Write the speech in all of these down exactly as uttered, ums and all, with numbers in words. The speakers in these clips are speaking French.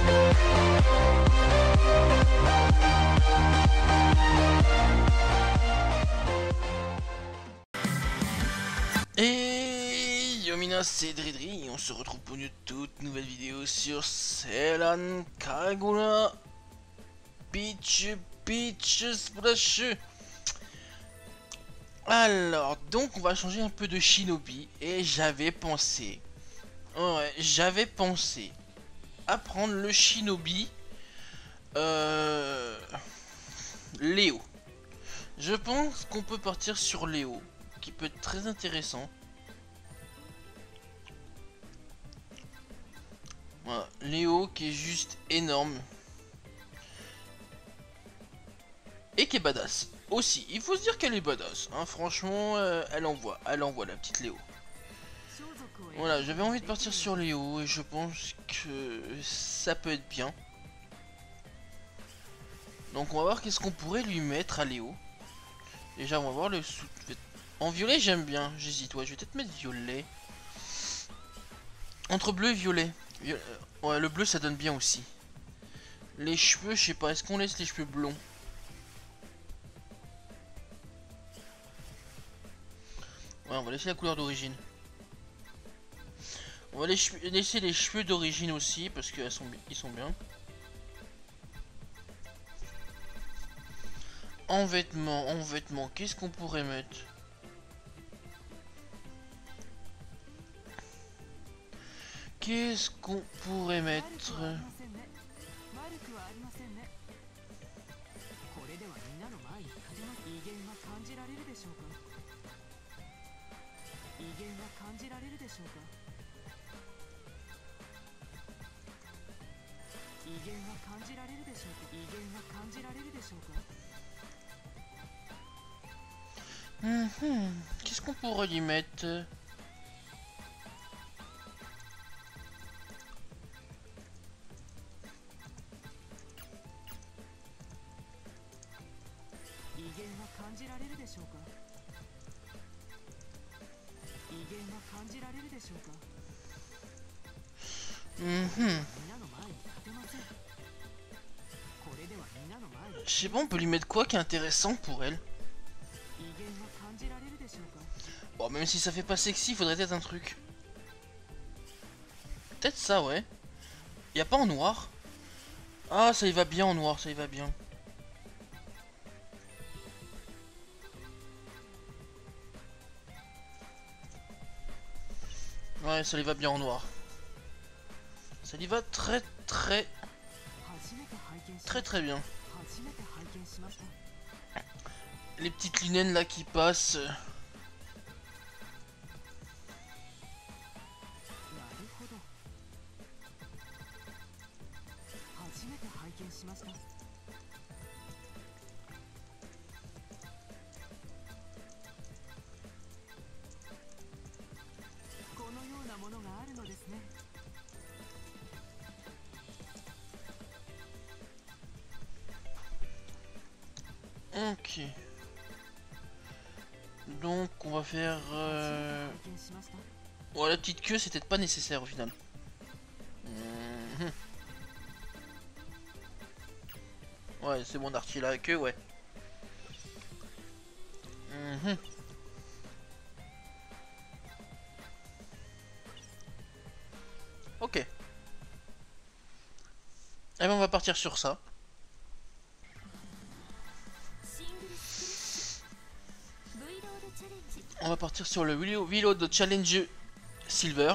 Et Yomina, c'est Dridri, et on se retrouve pour une toute nouvelle vidéo sur Seilan Kagura Peach Peach Splash. Alors, donc on va changer un peu de Shinobi, et j'avais pensé, ouais, j'avais pensé à prendre le Shinobi euh, Léo. Je pense qu'on peut partir sur Léo, qui peut être très intéressant. Voilà, Léo qui est juste énorme. Et qui est badass. Aussi, il faut se dire qu'elle est badass. Hein, franchement, euh, elle envoie. Elle envoie la petite Léo. Voilà, j'avais envie de partir sur Léo et je pense que ça peut être bien. Donc on va voir qu'est-ce qu'on pourrait lui mettre à Léo. Déjà, on va voir le sous... En violet, j'aime bien. J'hésite. Ouais, je vais peut-être mettre violet. Entre bleu et violet. Viol... Ouais, le bleu, ça donne bien aussi. Les cheveux, je sais pas. Est-ce qu'on laisse les cheveux blonds? Ouais, on va laisser la couleur d'origine. On va laisser les cheveux d'origine aussi, parce qu'ils sont, ils sont bien. En vêtements, en vêtements, qu'est-ce qu'on pourrait mettre? Qu'est-ce qu'on pourrait mettre? Mmh, qu'est-ce qu'on pourrait y mettre? Mmh. Je sais pas, on peut lui mettre quoi qui est intéressant pour elle? Bon, même si ça fait pas sexy, il faudrait peut-être un truc. Peut-être ça, ouais. Y a pas en noir? Ah, ça y va bien en noir, ça y va bien. Ouais, ça y va bien en noir. Ça y va très très très très bien. Les petites lunettes là qui passent. Ok. Donc on va faire... Euh... Ouais, la petite queue, c'était pas nécessaire au final. Mmh. Ouais, c'est bon d'artier la queue, ouais. Mmh. Ok. Et ben on va partir sur ça. On va partir sur le Reload Challenge Silver.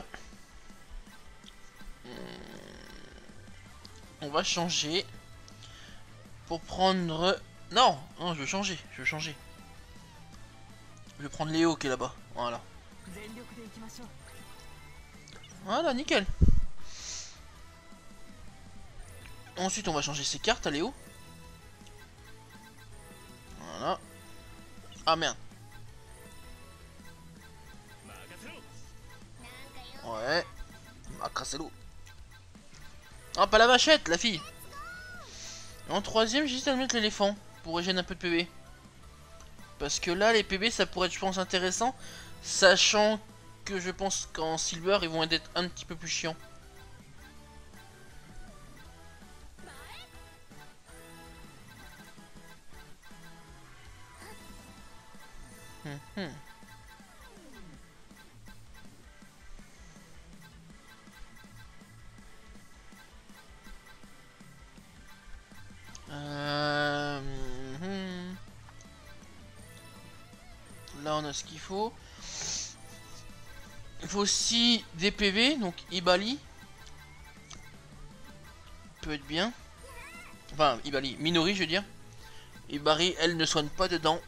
On va changer pour prendre... Non, non, je veux changer, je veux changer. Je vais prendre Léo qui est là-bas. Voilà. Voilà, nickel. Ensuite, on va changer ses cartes à Léo. Voilà. Ah merde. Ouais. Ah, cassez-l'eau. Ah, pas la vachette, la fille. Et en troisième, j'hésite à mettre l'éléphant pour régénérer un peu de P B. Parce que là, les P B, ça pourrait être, je pense, intéressant. Sachant que je pense qu'en Silver, ils vont être un petit peu plus chiants. hum, hum. Euh... hum. Là on a ce qu'il faut. Il faut aussi des P V, donc Ibali. Peut être bien. Enfin, Ibali, Minori je veux dire. Ibari, elle ne soigne pas dedans.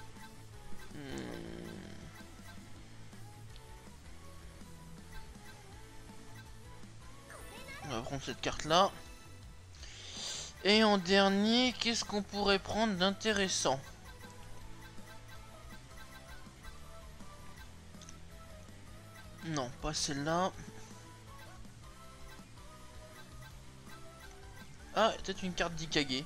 On va prendre cette carte là. Et en dernier, qu'est-ce qu'on pourrait prendre d'intéressant? Non, pas celle-là. Ah, peut-être une carte d'Ikage.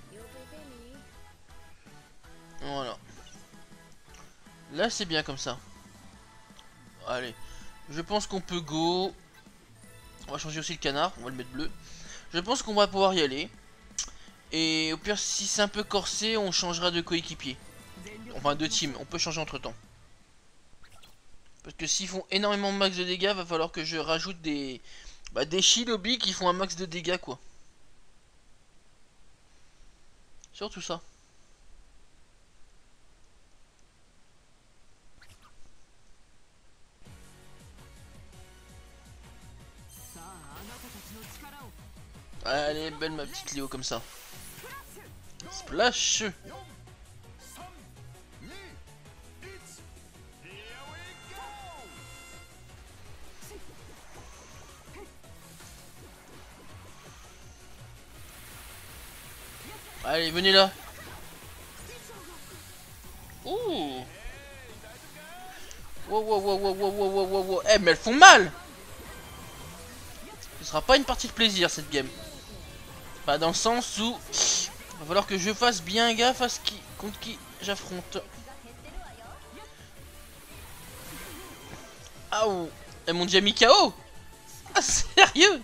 Voilà. Là, c'est bien comme ça. Allez. Je pense qu'on peut go. On va changer aussi le canard. On va le mettre bleu. Je pense qu'on va pouvoir y aller. Et au pire, si c'est un peu corsé, on changera de coéquipier. Enfin, de team. On peut changer entre temps. Parce que s'ils font énormément de max de dégâts, va falloir que je rajoute des... Bah, des Shinobi qui font un max de dégâts, quoi. Surtout ça. Allez, belle ma petite Léo comme ça. Splash. Allez, venez là. Ouh. Wow, wow, wow, wow, wow, wow, wow, wow. Eh, mais elles font mal. Ce sera pas une partie de plaisir cette game. Pas dans le sens où il va falloir que je fasse bien gaffe à ce qui contre qui j'affronte. Ah ou elles m'ont déjà mis K O. Ah sérieux?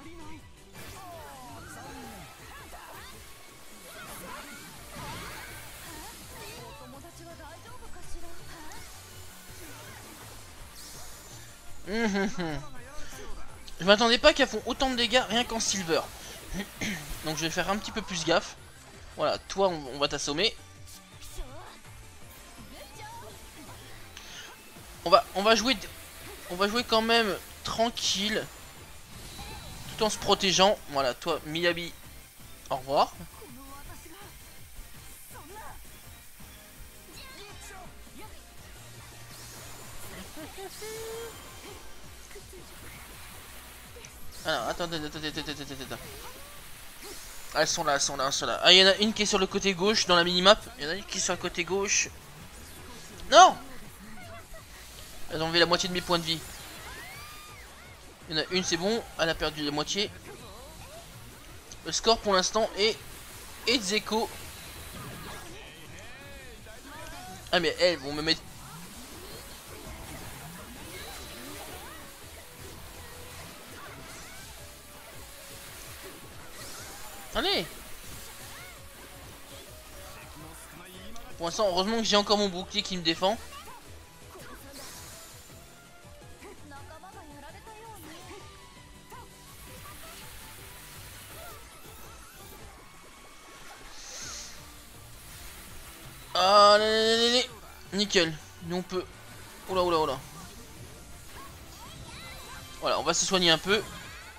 Mmh, mmh. Je m'attendais pas qu'elles font autant de dégâts rien qu'en silver. Donc je vais faire un petit peu plus gaffe. Voilà, toi on, on va t'assommer. On va, on va jouer, on va jouer quand même tranquille, tout en se protégeant. Voilà, toi Miyabi, au revoir. Alors, attendez, attendez, attendez, attendez, attendez. Ah, elles sont là, elles sont là, elles sont là. Ah, il y en a une qui est sur le côté gauche dans la minimap. Il y en a une qui est sur le côté gauche. Non! Elles ont enlevé la moitié de mes points de vie. Il y en a une, c'est bon. Elle a perdu la moitié. Le score pour l'instant est Ezeko. Ah, mais elles vont me mettre. Allez! Pour l'instant, heureusement que j'ai encore mon bouclier qui me défend. Allez, allez, allez. Nickel. Nous on peut. Oula, oula, oula. Voilà, on va se soigner un peu.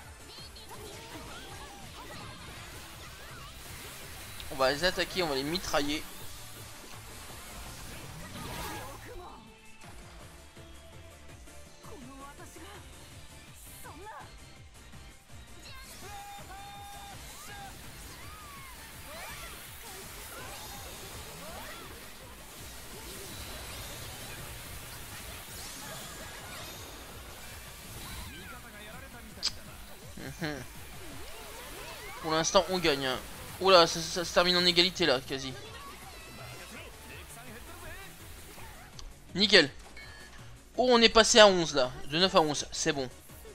On va les attaquer, on va les mitrailler. Mmh. Pour l'instant, on gagne. Hein. Oula, ça, ça se termine en égalité là, quasi. Nickel. Oh, on est passé à onze là. De neuf à onze, c'est bon.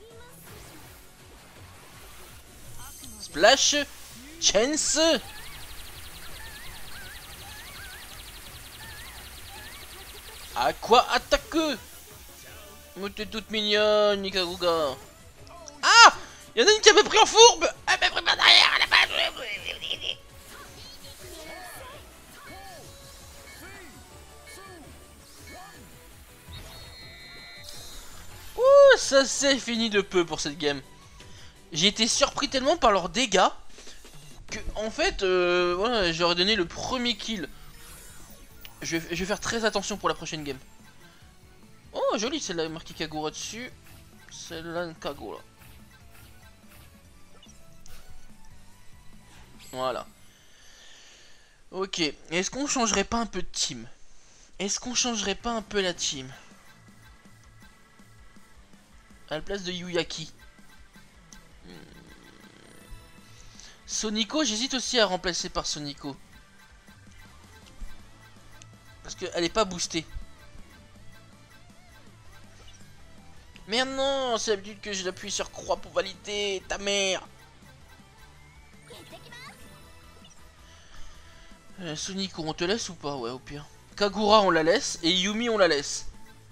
Splash. Chance. À quoi attaquer? Mais t'es toute mignonne, Nikaruga. Ah! Y'en a une qui m'a pris en fourbe! Elle m'a pris par derrière, elle a pas... Ouh, ça c'est fini de peu pour cette game. J'ai été surpris tellement par leurs dégâts que, en fait, euh, voilà, j'aurais donné le premier kill. Je vais, je vais faire très attention pour la prochaine game. Oh, joli, celle-là, marqué Kagura dessus. Celle-là, Kagura. Voilà. Ok, est-ce qu'on changerait pas un peu de team? Est-ce qu'on changerait pas un peu la team? À la place de Yuyaki. Hmm. Sonico, j'hésite aussi à remplacer par Sonico. Parce qu'elle est pas boostée. Merde non, c'est l'habitude que j'appuie sur croix pour valider, ta mère. Euh, Sonico, on te laisse ou pas? Ouais, au pire. Kagura, on la laisse. Et Yumi, on la laisse.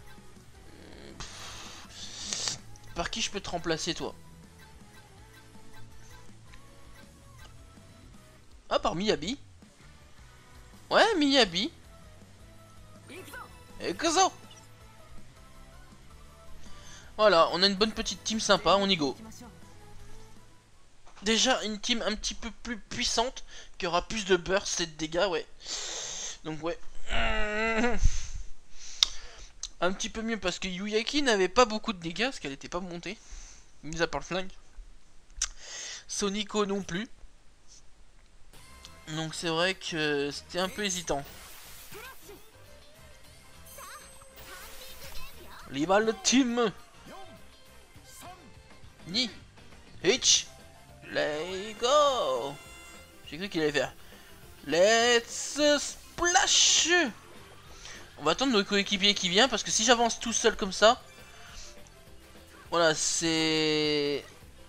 Pff. Par qui je peux te remplacer, toi? Ah, par Miyabi. Ouais, Miyabi. Et Kozo. Voilà, on a une bonne petite team sympa, on y go. Déjà une team un petit peu plus puissante, qui aura plus de burst et de dégâts, ouais. Donc ouais. Un petit peu mieux parce que Yuyaki n'avait pas beaucoup de dégâts, parce qu'elle était pas montée. Mis à part le flingue. Sonico non plus. Donc c'est vrai que c'était un peu hésitant. Les balles de team. Ni. Hitch. Let's go. J'ai cru qu'il allait faire Let's splash. On va attendre nos coéquipiers qui viennent parce que si j'avance tout seul comme ça, voilà, c'est...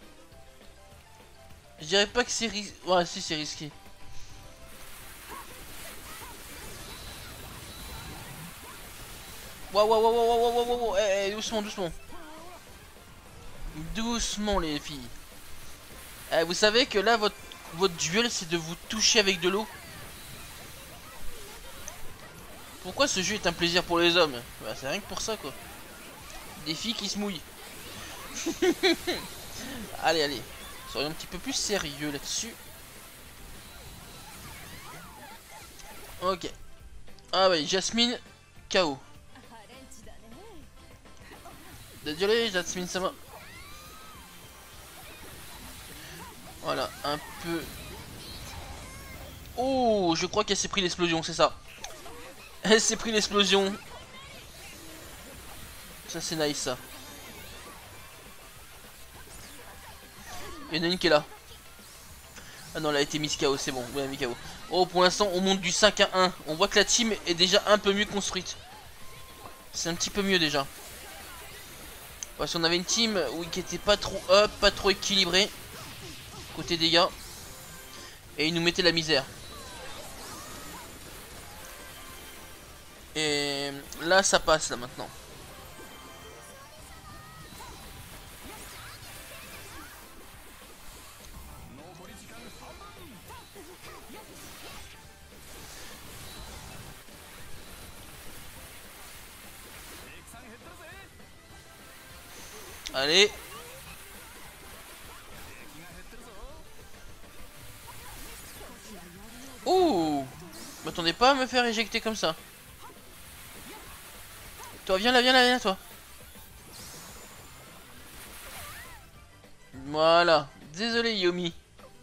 Je dirais pas que c'est risqué. Ouais, si, c'est risqué. Waouh, waouh, waouh, waouh, waouh, waouh, waouh, eh, eh, doucement, doucement. Doucement, les filles. Eh, vous savez que là, votre, votre duel, c'est de vous toucher avec de l'eau. Pourquoi ce jeu est un plaisir pour les hommes? Bah, c'est rien que pour ça, quoi. Des filles qui se mouillent. Allez, allez. Soyons un petit peu plus sérieux là-dessus. Ok. Ah ouais, Jasmine, K O. Désolé, Jasmine, ça va. Voilà, un peu. Oh, je crois qu'elle s'est pris l'explosion, c'est ça. Elle s'est pris l'explosion. Ça, c'est nice, ça. Il y en a une qui est là. Ah non, elle a été mise K O, c'est bon. Ouais, mis K O. Oh, pour l'instant, on monte du cinq à un. On voit que la team est déjà un peu mieux construite. C'est un petit peu mieux déjà. Parce qu'on avait une team oui, qui était pas trop up, pas trop équilibrée. Côté dégâts. Et ils nous mettaient la misère. Et là, ça passe, là, maintenant. Allez. Ouh. M'attendez pas à me faire éjecter comme ça. Toi, viens là, viens là, viens là, toi. Voilà. Désolé, Yomi.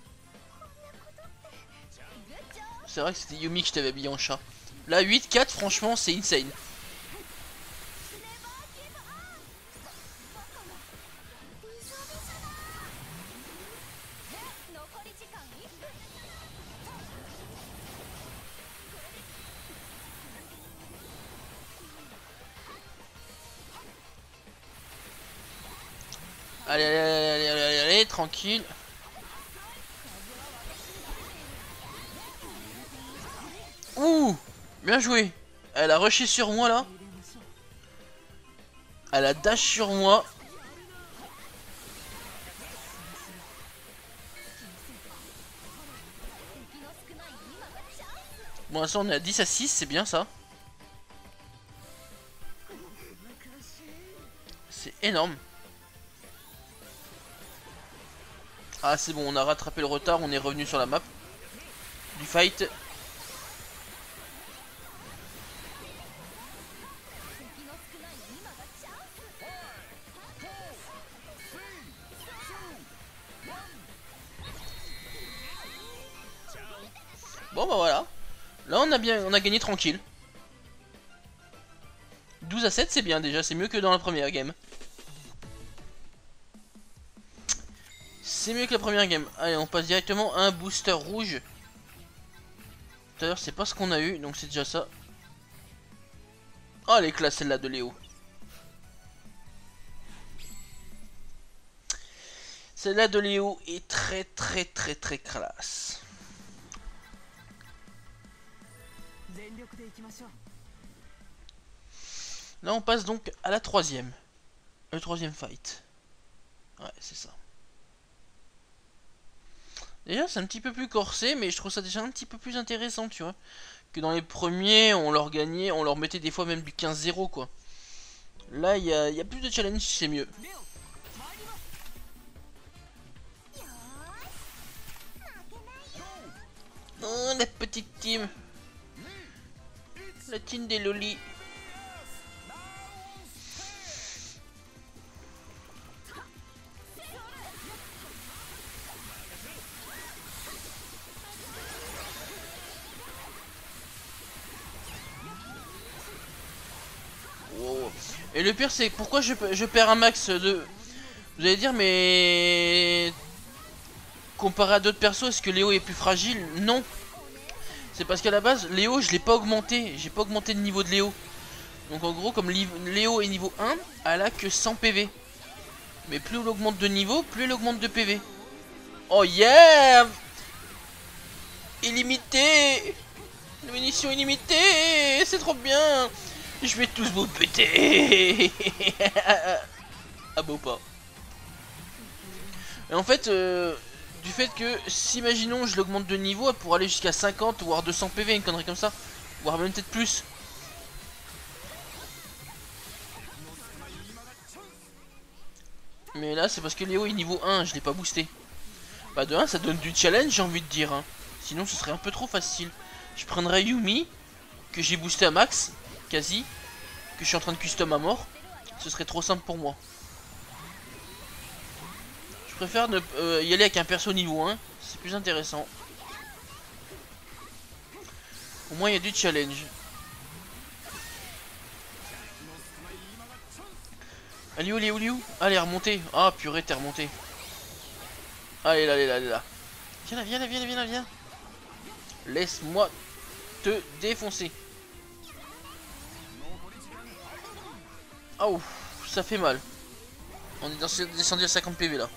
C'est vrai que c'était Yomi que je t'avais habillé en chat. Là, huit quatre, franchement, c'est insane. Allez, allez, allez, allez, allez, allez, tranquille. Ouh, bien joué. Elle a rushé sur moi là. Elle a dash sur moi. Bon, l'instant on est à dix à six, c'est bien ça. C'est énorme. Ah c'est bon, on a rattrapé le retard, on est revenu sur la map du fight. Bon bah voilà. Là on a bien, on a gagné tranquille. douze à sept c'est bien déjà, c'est mieux que dans la première game. C'est mieux que la première game. Allez, on passe directement à un booster rouge. Tout à l'heure c'est pas ce qu'on a eu, donc c'est déjà ça. Oh elle est classe celle-là de Léo. Celle-là de Léo est très très très très classe. Là on passe donc à la troisième. Le troisième fight. Ouais c'est ça. Déjà c'est un petit peu plus corsé, mais je trouve ça déjà un petit peu plus intéressant, tu vois. Que dans les premiers on leur gagnait, on leur mettait des fois même du quinze zéro quoi. Là il y a, y a plus de challenge, c'est mieux. Oh la petite team. La team des lolis. Wow. Et le pire c'est pourquoi je, je perds un max de... Vous allez dire mais... Comparé à d'autres persos, est-ce que Léo est plus fragile? Non. C'est parce qu'à la base, Léo je l'ai pas augmenté. J'ai pas augmenté le niveau de Léo. Donc en gros comme Léo est niveau un, elle a que cent P V. Mais plus elle augmente de niveau, plus elle augmente de P V. Oh yeah! Illimité! La munition illimitée! C'est trop bien! Je vais tous vous péter! Ah bon pas. Et en fait, euh, du fait que, si imaginons je l'augmente de niveau pour aller jusqu'à cinquante, voire deux cents P V, une connerie comme ça, voire même peut-être plus. Mais là c'est parce que Léo est niveau un, je l'ai pas boosté. Bah de un ça donne du challenge j'ai envie de dire hein. Sinon ce serait un peu trop facile. Je prendrais Yumi, que j'ai boosté à max, quasi, que je suis en train de custom à mort. Ce serait trop simple pour moi. Je préfère ne, euh, y aller avec un perso niveau un, c'est plus intéressant. Au moins il y a du challenge. Allez où, allez où, allez où? Allez remonter. Ah purée t'es remonté. Allez là, allez là, allez là. Viens là, viens là, viens là, viens là, viens. Laisse-moi te défoncer. Oh, ça fait mal. On est descendu à cinquante P V là.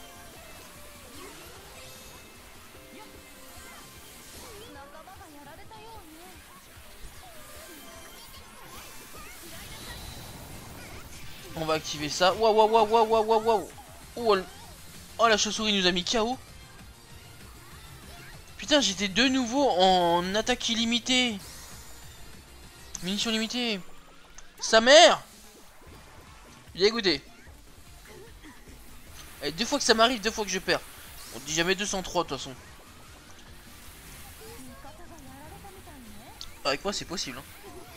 On va activer ça. Waouh, waouh, waouh, waouh, waouh, waouh. Oh, oh, la chauve-souris nous a mis K O. Putain, j'étais de nouveau en attaque illimitée. Munitions limitées. Sa mère. J'ai goûté. Et deux fois que ça m'arrive, deux fois que je perds. On dit jamais deux cent trois de toute façon. Avec moi c'est possible hein.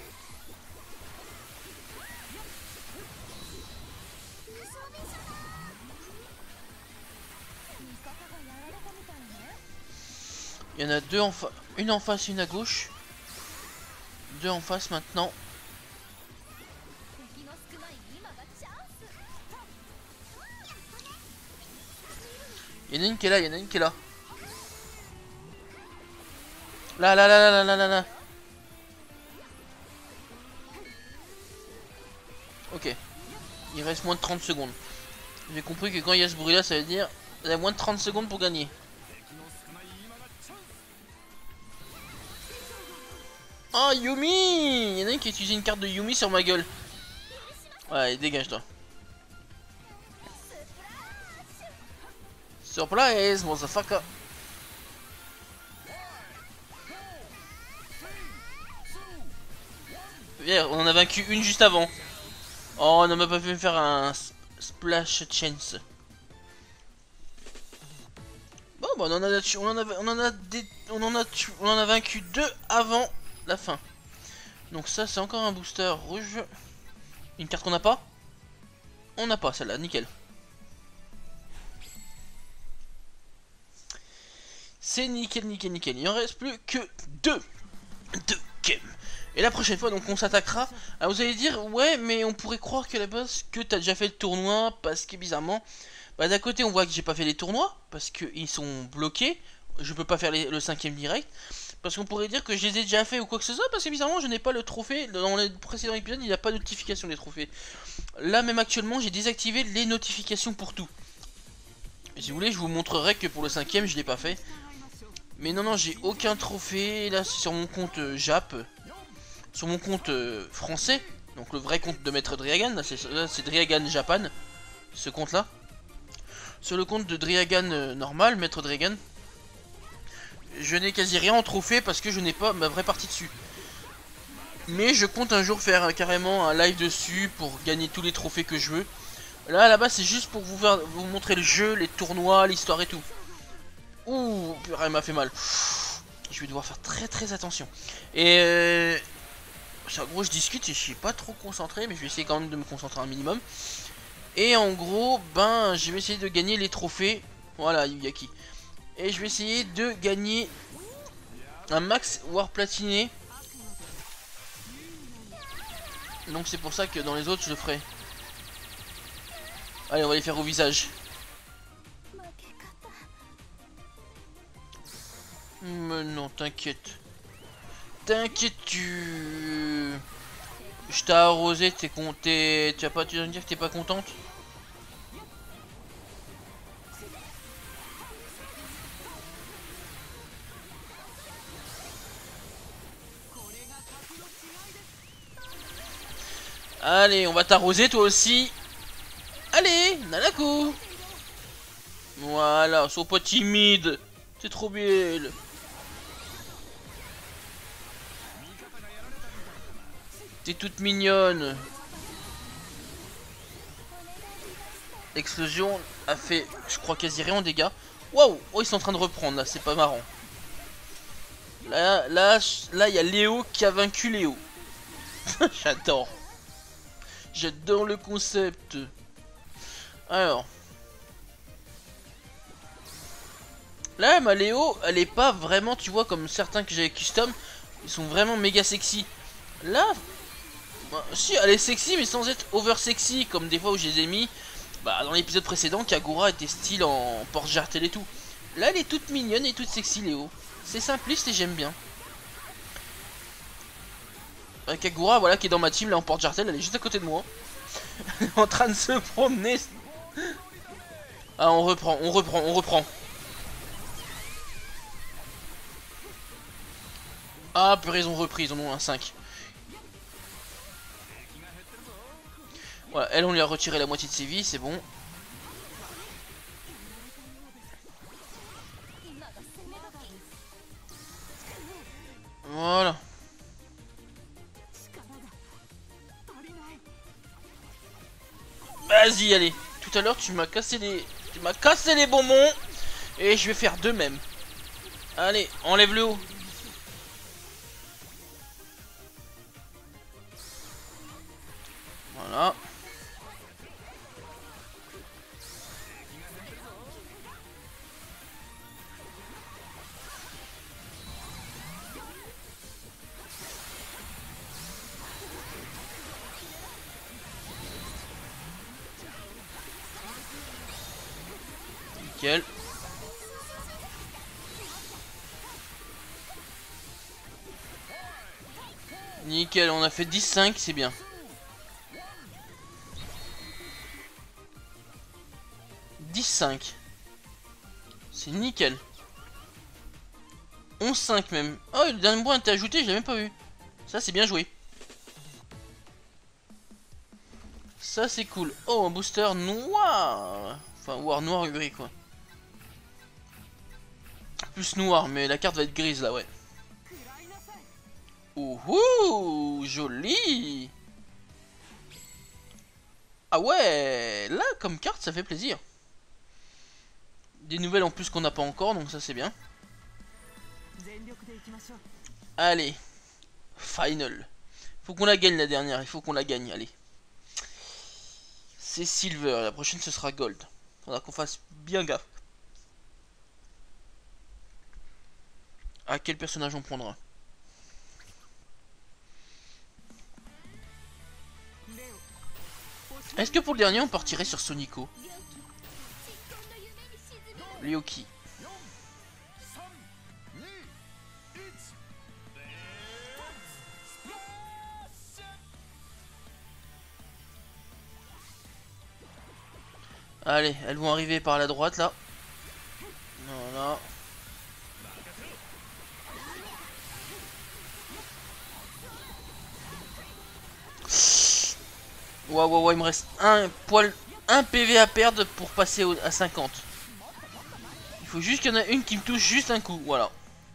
Il y en a deux en face, une en face, une à gauche. Deux en face maintenant. Il y en a une qui est là, il y en a une qui est là. Là, là, là, là, là, là, là, là. Ok. Il reste moins de trente secondes. J'ai compris que quand il y a ce bruit là, ça veut dire il y a moins de trente secondes pour gagner. Oh Yumi! Il y en a une qui a utilisé une carte de Yumi sur ma gueule. Ouais, dégage toi. Surprise, motherfucker. Yeah, on en a vaincu une juste avant. Oh, on n'a même pas pu faire un splash chance. Bon, bah on en a, on en a, on en a, des, on en a, on en a vaincu deux avant la fin. Donc ça, c'est encore un booster rouge. Une carte qu'on n'a pas. On n'a pas celle-là, nickel. C'est nickel, nickel, nickel. Il en reste plus que deux. Deux games. Et la prochaine fois, donc, on s'attaquera. Alors, vous allez dire, ouais, mais on pourrait croire que la base, que t'as déjà fait le tournoi, parce que bizarrement, bah, d'un côté, on voit que j'ai pas fait les tournois, parce qu'ils sont bloqués. Je peux pas faire les, le cinquième direct. Parce qu'on pourrait dire que je les ai déjà fait ou quoi que ce soit, parce que bizarrement, je n'ai pas le trophée. Dans les précédents épisodes, il n'y a pas de notification des trophées. Là, même actuellement, j'ai désactivé les notifications pour tout. Et si vous voulez, je vous montrerai que pour le cinquième, je l'ai pas fait. Mais non, non, j'ai aucun trophée. Là, c'est sur mon compte euh, Jap. Sur mon compte euh, français. Donc le vrai compte de Maître Driagan. Là, c'est Driagan Japan. Ce compte-là. Sur le compte de Driagan euh, normal, Maître Driagan. Je n'ai quasi rien en trophée parce que je n'ai pas ma vraie partie dessus. Mais je compte un jour faire euh, carrément un live dessus pour gagner tous les trophées que je veux. Là, là-bas, c'est juste pour vous, faire, vous montrer le jeu, les tournois, l'histoire et tout. Ouh, purée, elle m'a fait mal. Je vais devoir faire très très attention. Et euh, en gros, je discute et je suis pas trop concentré, mais je vais essayer quand même de me concentrer un minimum. Et en gros, ben, je vais essayer de gagner les trophées. Voilà, Yuyaki. Et je vais essayer de gagner un max war platiné. Donc c'est pour ça que dans les autres, je le ferai. Allez, on va les faire au visage. Mais non, t'inquiète. T'inquiète, tu... Je t'ai arrosé, t'es content. Tu vas pas te dire que t'es pas contente? Allez, on va t'arroser toi aussi. Allez, Nanako. Voilà, sois pas timide. T'es trop belle. T'es toute mignonne. L'explosion a fait, je crois, quasi rien en dégâts. Waouh, oh, ils sont en train de reprendre là, c'est pas marrant. Là, là, là, il y a Léo qui a vaincu Léo. J'adore. J'adore le concept. Alors. Là, ma Léo, elle est pas vraiment, tu vois, comme certains que j'ai custom. Ils sont vraiment méga sexy. Là, bah, si, elle est sexy, mais sans être over sexy, comme des fois où je les ai mis. Bah, dans l'épisode précédent, Kagura était style en porte-jartel et tout. Là, elle est toute mignonne et toute sexy, Léo. C'est simpliste et j'aime bien. Euh, Kagura, voilà, qui est dans ma team, là, en porte-jartel, elle est juste à côté de moi. En train de se promener. Ah, on reprend, on reprend, on reprend. Ah, purée, ils ont repris, ils en ont un cinq. Voilà, elle, on lui a retiré la moitié de ses vies, c'est bon. Voilà. Vas-y, allez. Tout à l'heure, tu m'as cassé les... Tu m'as cassé les bonbons. Et je vais faire de même. Allez, enlève le haut. Voilà. Nickel. Nickel, on a fait dix cinq, c'est bien. dix cinq. C'est nickel. onze cinq même. Oh, le dernier point a été ajouté, je l'ai même pas vu. Ça, c'est bien joué. Ça, c'est cool. Oh, un booster noir. Enfin, war noir gris, quoi. plus noir, mais la carte va être grise là, ouais. Ouhou, joli. Ah ouais, là comme carte ça fait plaisir. Des nouvelles en plus qu'on n'a pas encore, donc ça c'est bien. Allez, final. Faut qu'on la gagne la dernière, il faut qu'on la gagne, allez. C'est silver, la prochaine ce sera gold. Faudra qu'on fasse bien gaffe. À quel personnage on prendra? Est-ce que pour le dernier on partirait sur Sonico? Ryoki. Allez, elles vont arriver par la droite là. Voilà. Waouh, waouh, il me reste un poil, un P V à perdre pour passer au, à cinquante. Il faut juste qu'il y en a une qui me touche juste un coup, voilà.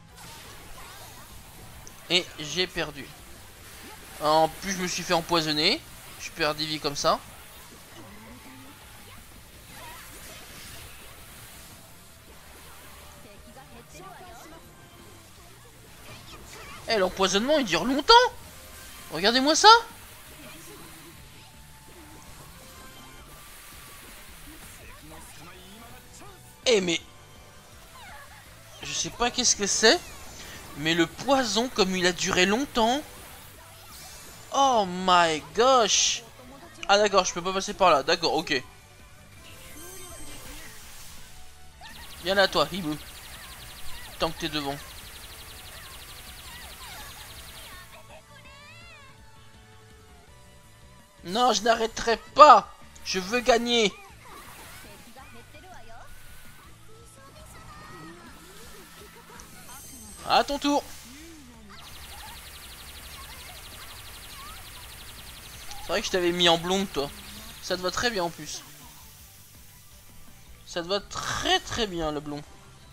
Et j'ai perdu. En plus, je me suis fait empoisonner. Je perds des vies comme ça. Eh, l'empoisonnement il dure longtemps. Regardez-moi ça. Eh mais je sais pas qu'est-ce que c'est, mais le poison comme il a duré longtemps. Oh my gosh. Ah d'accord, je peux pas passer par là. D'accord, ok. Viens là toi, Hibou. Tant que t'es devant. Non, je n'arrêterai pas. Je veux gagner. À ton tour. C'est vrai que je t'avais mis en blonde toi. Ça te va très bien en plus. Ça te va très très bien le blond.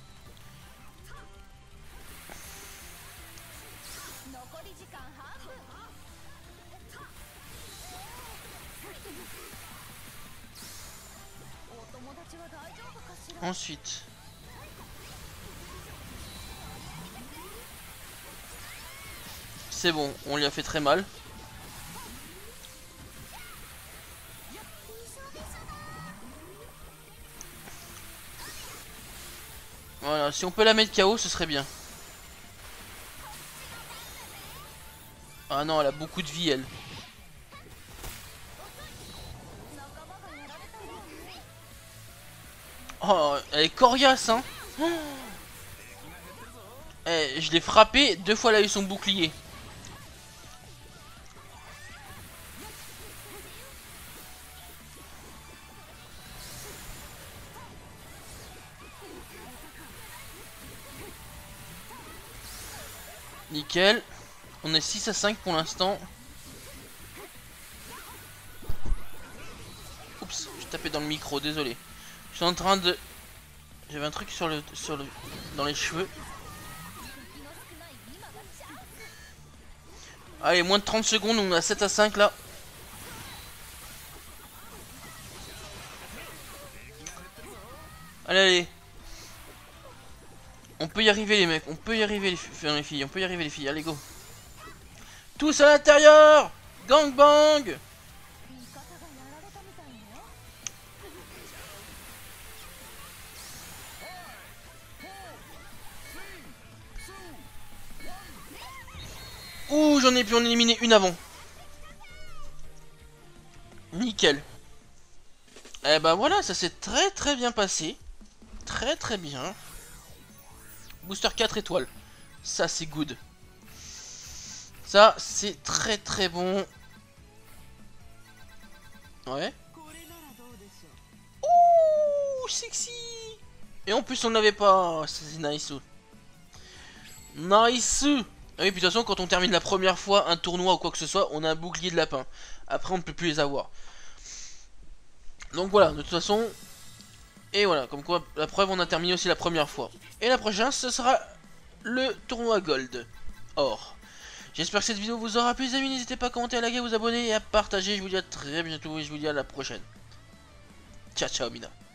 Ensuite. C'est bon, on lui a fait très mal. Voilà, si on peut la mettre K O, ce serait bien. Ah non, elle a beaucoup de vie, elle. Oh, elle est coriace, hein. Oh. Eh, je l'ai frappé, deux fois elle a eu son bouclier. Nickel. On est six à cinq pour l'instant. Oups, je tapais dans le micro, désolé. Je suis en train de... J'avais un truc sur le... sur le... dans les cheveux. Allez, moins de trente secondes, on est à sept à cinq là. Allez, allez. On peut y arriver les mecs, on peut y arriver les, enfin, les filles, on peut y arriver les filles, allez go. Tous à l'intérieur. Gangbang. Ouh, j'en ai pu en éliminer une avant. Nickel. Eh ben voilà, ça s'est très très bien passé. Très très bien. Booster quatre étoiles. Ça c'est good. Ça c'est très très bon. Ouais. Ouh, sexy. Et en plus on n'avait pas. C'est nice. Nice. Ah oui, puis de toute façon, quand on termine la première fois un tournoi ou quoi que ce soit, on a un bouclier de lapin. Après, on ne peut plus les avoir. Donc voilà, de toute façon, Et voilà, comme quoi, la preuve, on a terminé aussi la première fois. Et la prochaine, ce sera le tournoi Gold. Or. J'espère que cette vidéo vous aura plu, les amis. N'hésitez pas à commenter, à liker, à vous abonner et à partager. Je vous dis à très bientôt et je vous dis à la prochaine. Ciao, ciao, Mina.